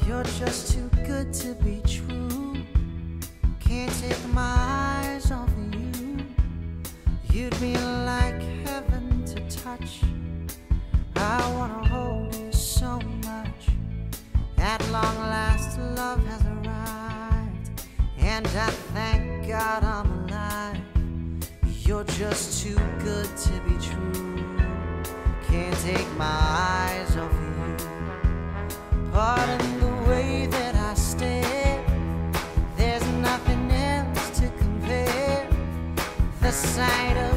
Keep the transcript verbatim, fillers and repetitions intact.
You're just too good to be true. Can't take my eyes off of you. You'd be like heaven to touch. I wanna hold you so much. At long last, love has arrived, and I thank God I'm alive. You're just too good to be true. Can't take my eyes off of you. Pardon the way that I stare, there's nothing else to compare. The sight of